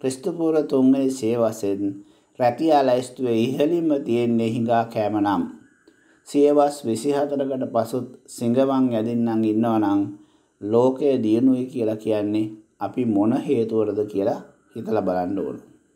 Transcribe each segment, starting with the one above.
ක්‍රිස්තුපූර්ව 3 වෙනි සියවසෙන් රැකියා ලැයිස්තුවේ ඉහළින්ම තියෙන්නේ හිඟා කෑම නම් සියවස් 24කට පසුත් සිඟවන් යදින්නම් ඉන්නවනම් ලෝකය දියුණුවයි කියලා කියන්නේ අපි මොන හේතුවලද කියලා හිතලා බලන්න ඕන.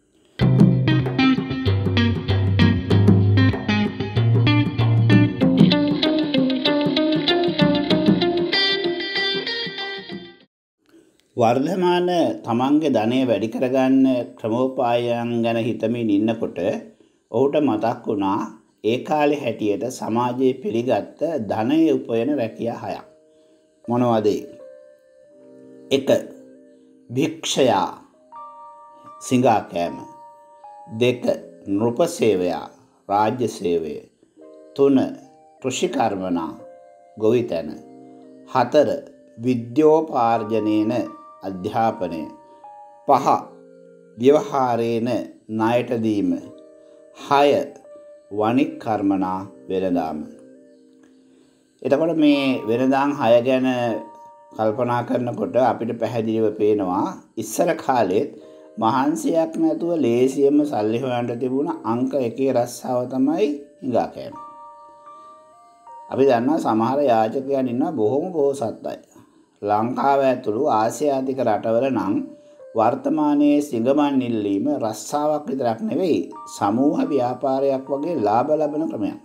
වර්ධමාන තමන්ගේ ධනය වැඩි කරගන්න ක්‍රමෝපායන් ගැන හිතමින් ඉන්නකොට ඔහුට මතක් වුණා ඒ කාලේ හැටියට සමාජයේ පිළිගත්ත ධනය උපයන රැකියා 6ක්. මොනවද? 1. භික්ෂයා සිඟා කෑම. 2. නෘපසේවයා රාජ්‍ය සේවය. 3. කෘෂිකර්මනා ගොවිතැන. 4. විද්‍යෝපාර්ජනේන අධ්‍යාපනය. 5. ව්‍යවහාරේන ණයට දීම. 6. වණික් කර්මනා වෙළඳාම. එතකොට මේ වෙළඳාම් 6 ගැන කල්පනා කරනකොට අපිට පැහැදිලිව පේනවා ඉස්සර කාලෙත් මහන්සියක් නැතුව ලේසියෙන්ම සල්ලි හොයන්න තිබුණ අංක 1 රස්සාව තමයි හිඟා කෑම. අපි දන්නවා සමහර යාචකයන් ඉන්නවා බොහොම බෝසත් අය. ලංකාව ඇතුළු ආසියාතික රටවල නම් වර්තමානයේ සිඟමන් ඉල්ලීම රස්සාවක් විතරක් නෙවෙයි සමූහ ව්‍යාපාරයක් වගේ ලාභ ලබන ක්‍රමයක්.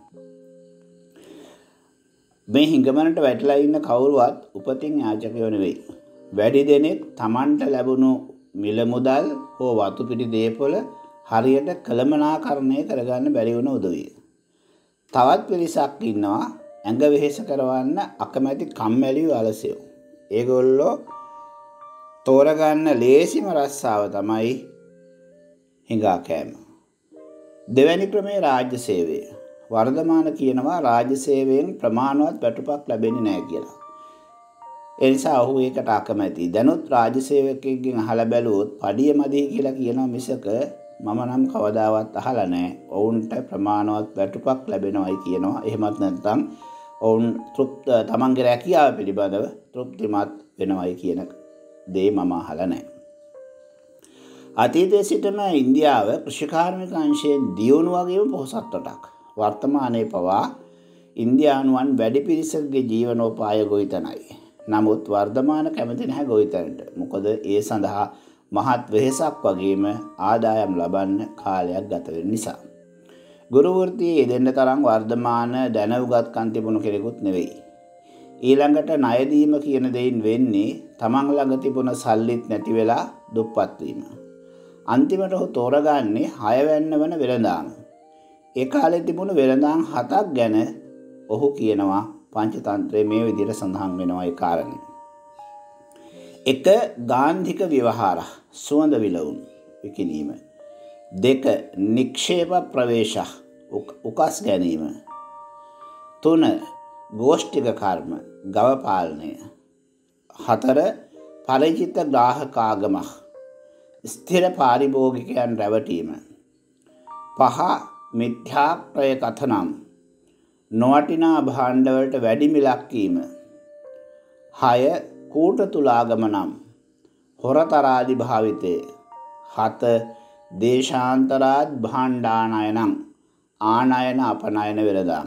මේ හිඟමනට වැටලා ඉන්න කවුරුවත් උපතින් යාචකයෝ නෙවෙයි. වැඩි දෙනෙක් Tamanට ලැබුණු මිල මුදල් හෝ වතු පිටි දේපොළ හරියට කළමනාකරණය කරගන්න බැරි වුණ උදවිය. තවත් පිරිසක් ඉන්නවා ඇඟ වෙහෙස කරවන්න අකමැති කම්මැලි වලසයෝ. ඒගොල්ලෝ තෝරගන්න ලේසිම රස්සාව තමයි හිඟා කෑම. දෙවැනි ක්‍රමේ රාජ්‍ය සේවය. වර්ධමාන කියනවා රාජ්‍ය සේවයෙන් ප්‍රමාණවත් වැටුපක් ලැබෙන්නේ නැහැ කියලා. ඒ නිසා ඔහු ඒකට අකමැති. දැනුත් රාජ්‍ය සේවකයෙක්ගෙන් අහලා බැලුවොත් පඩිය මදි කියලා කියනවා මිසක මම නම් කවදාවත් අහලා නැහැ. ඔවුන්ට ප්‍රමාණවත් වැටුපක් ලැබෙනවයි කියනවා. එහෙමත් නැත්නම් ඔවුන් තමන්ගේ රැකියාව පිළිබඳව තෘප්තිමත් වෙනවයි කියන දේ මම අහලා නැහැ. අතීතයේ සිටම ඉන්දියාව කෘෂිකාර්මික අංශයෙන් දියුණු වගේම පොහොසත් රටක්. වර්තමානයේ පවා ඉන්දියානුවන් වැඩි පිරිසකගේ ජීවනෝපාය ගොවිතැනයි. නමුත් වර්ධමාන කැමති නැහැ ගොවිතැනට. මොකද ඒ සඳහා මහත් වෙහෙසක් වගේම ආදායම් ලබන්න කාලයක් ගත වෙන නිසා. ගුරු වෘත්තියේ යෙදෙන්න තරම් වර්ධමාන දැනුගත්කම් තිබුණු කෙනෙකුත් නෙවෙයි. ඊළඟට ණය දීම කියන දෙයින් වෙන්නේ තමන් ළඟ තිබුණ සල්ලිත් නැති වෙලා දුප්පත් වීම. අන්තිමට ඔහු තෝරගන්නේ 6 වෙන්න වන වෙළඳාම. ඒ කාලේ තිබුණු වෙළඳාම් 7ක් ගැන ඔහු කියනවා පංචතන්ත්‍රයේ මේ විදිහට සඳහන් වෙනවා ඒ කාරණේ. 1. ගාන්ධික ව්‍යවහාර සුවඳ විලවුන් විකිණීම. 2. නික්ෂේප ප්‍රවේශ උකස් ගැනීම. 3. ගෝෂ්ඨික කර්ම ගව පාලනය. 4. පරිචිත ග්‍රාහකාගම ස්ථිර පාරිභෝගිකයන් රැවටීම. 5. මිත්‍යාක්‍රය කථනම් නොවටිනා භාණ්ඩවලට වැඩි මිලක් කීම. 6. කූට තුලාගම නම් හොරතරාදි භාවිතය. 7. දේශාන්තරාත් භාණ්ඩානයනං ආනයන අපනයන වෙළඳාම.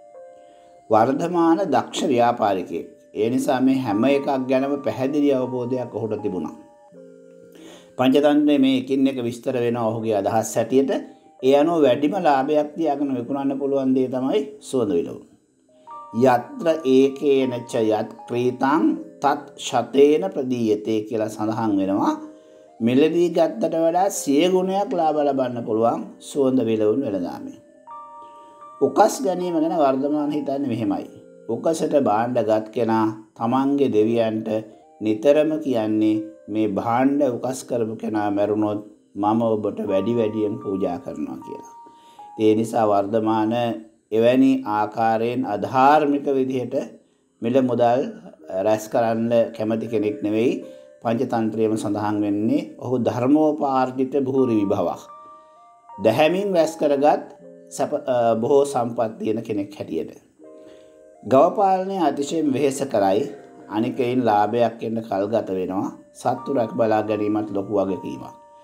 වර්ධමාන දක්ෂ ව්‍යාපාරිකයෙක්. ඒ නිසා මේ හැම එකක් ගැනම පැහැදිලි අවබෝධයක් ඔහුට තිබුණා. පංචතන්ත්‍රයේ මේ එකින් එක විස්තර වෙනවා ඔහුගේ අදහස් හැටියට. ඒ අනුව වැඩිම ලාභයක් තියාගෙන විකුණන්න පුළුවන් දේ තමයි සුවඳ විලවුන්. යත්‍ර ඒකේන ච යත් ක්‍රීතං තත් ශතේන ප්‍රදීයතේ කියලා සඳහන් වෙනවා. මිලදී ගත්තට වඩා 100 ගුණයක් ලාභ ලබන්න පුළුවන් සුවඳ විලවුන් වෙළඳාමේ. උකස් ගැනීම ගැන වර්ධමාන හිතන්නේ මෙහෙමයි. උකසට භාණ්ඩගත් කෙනා තමන්ගේ දෙවියන්ට නිතරම කියන්නේ මේ භාණ්ඩ උකස් කරපු කෙනා මැරුණොත් මම ඔබට වැඩි වැඩියෙන් පූජා කරනවා කියලා. ඒ නිසා වර්ධමාන එවැනි ආකාරයෙන් අධාර්මික විදිහට මිල මුදල් රැස් කරන්න කැමති කෙනෙක් නෙවෙයි. පංචතන්ත්‍රයේම සඳහන් වෙන්නේ ඔහු ධර්මෝපාර්ජිත භූරි විභවක්. දැහැමින් රැස් කරගත් බොහෝ සම්පත් තියෙන කෙනෙක් හැටියට. ගව පාලනය අතිශයින් වෙහෙස කරයි. අනිකයින් ලාභයක් එන්න කල් ගත වෙනවා. සත්තු රැක බලා ගැනීමත් ලොකු වගකීමක්.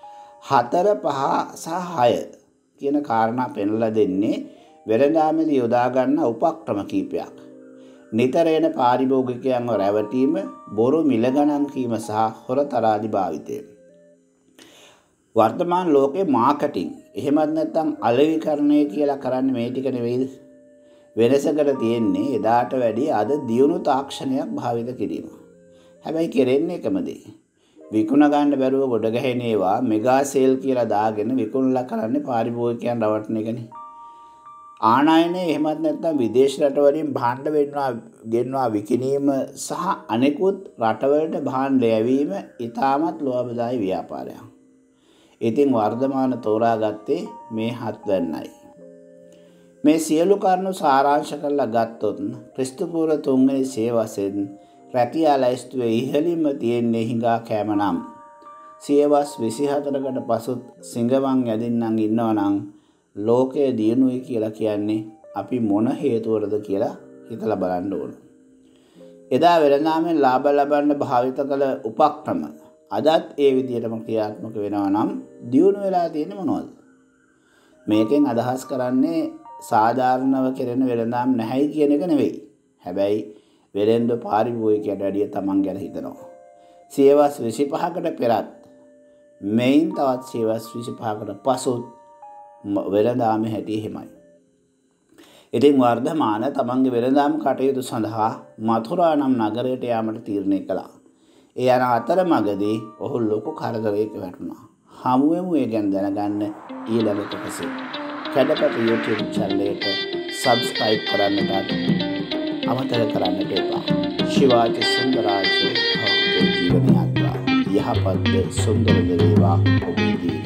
4, 5 සහ 6 කියන කාරණා පෙන්වලා දෙන්නේ වෙළඳාමේදී යොදා ගන්න උපක්‍රම කීපයක්. නිතර එන පාරිභෝගිකයන්ව රැවටීම, බොරු මිල ගණන් කීම සහ හොරතරාදි භාවිතය. වර්තමාන ලෝකේ මාකටිං එහෙමත් නැත්නම් අලෙවිකරණය කියලා කරන්නේ මේ ටික නෙවෙයිද? වෙනසකට තියෙන්නේ එදාට වැඩිය අද දියුණු තාක්ෂණයක් භාවිත කිරීම. හැබැයි කෙරෙන්නේ එකම දේ. විකුණ ගන්න බැරුව ගොඩ ගැහෙන ඒවා මෙගා සේල් කියලා දාගෙන විකුණලා කරන්නේ පාරිභෝගිකයන් රවට්ටන එකනේ. ආනයනය එහෙමත් නැත්නම් විදේශ රටවලින් භාණ්ඩ ගෙන්වා විකිණීම සහ අනෙකුත් රටවලට භාණ්ඩ යැවීම ඉතාමත් ලෝභදායී ව්‍යාපාරයක්. ඉතින් වර්ධමාන තෝරාගත්තේ මේ 7 වැන්නයි. මේ සියලු කරුණු සාරාංශ කරලා ගත්තොත් ක්‍රිස්තුපූර්ව 3 වෙනි සියවසෙන් රැකියා ලැයිස්තුවේ ඉහළින්ම තියෙන්නේ හිඟා කෑම නම් සියවස් 24කට පසුත් සිඟවන් යදින්නම් ඉන්නවනම් ලෝකයේ දියුණුවයි කියලා කියන්නේ අපි මොන හේතුවරද කියලා හිතලා බලන්න ඕන. එදා වෙළඳාමෙන් ලාභ ලබන්න භාවිත කළ උපක්‍රම අදත් ඒ විදිහටම ක්‍රියාත්මක වෙනවා නම් දියුණු වෙලා තියෙන්නේ මොනවද? මේකෙන් අදහස් කරන්නේ සාධාරණව කෙරෙන වෙළඳාම් නැහැයි කියන එක නෙවෙයි. හැබැයි වෙළෙන්ද පාරිභෝගිකයට වැඩිය තමන් ගැන හිතනවා. සියවස් 25කට පෙරත් මෙයින් තවත් සියවස් 25කට පසුත් වෙළඳාමේ හැටි එහෙමයි. ඉතින් වර්ධමාන තමන්ගේ වෙළඳාම් කටයුතු සඳහා මථුරා නම් නගරයට යාමට තීරණය කළා. ඒ යන අතරමඟදී ඔහු ලොකු කරදරයක වැටුණා. හමුවෙමු ඒ ගැන දැනගන්න ඊළඟ කොටසේ. කැඩපත YouTube channel එකට subscribe කරන්නට අමතක කරන්නට එපා. ශිවාජි සුන්දරාජ ජීවන යාත්‍රා යහපත් සුන්දර වේවා ඔබේ